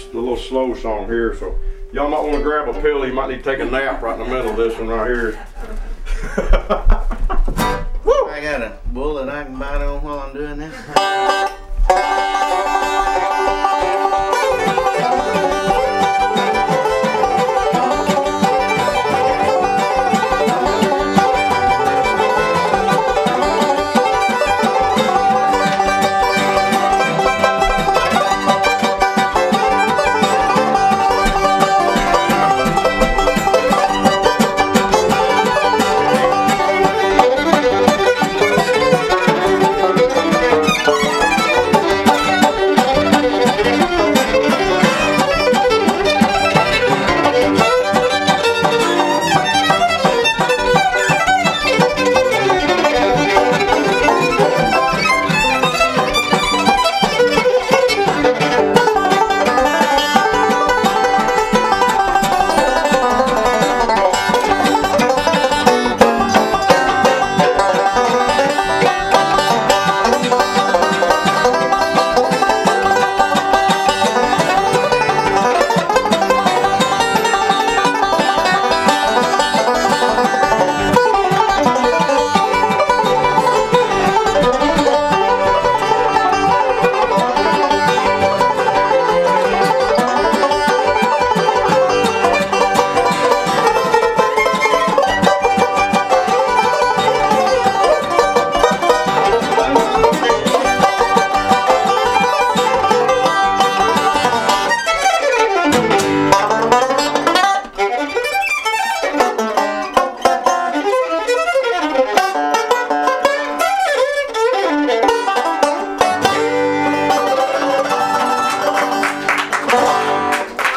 a little slow song here, so y'all might want to grab a pill. You might need to take a nap right in the middle of this one right here. Woo! I got a bullet I can bite on while I'm doing this.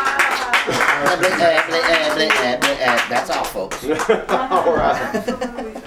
That's all, folks. All right.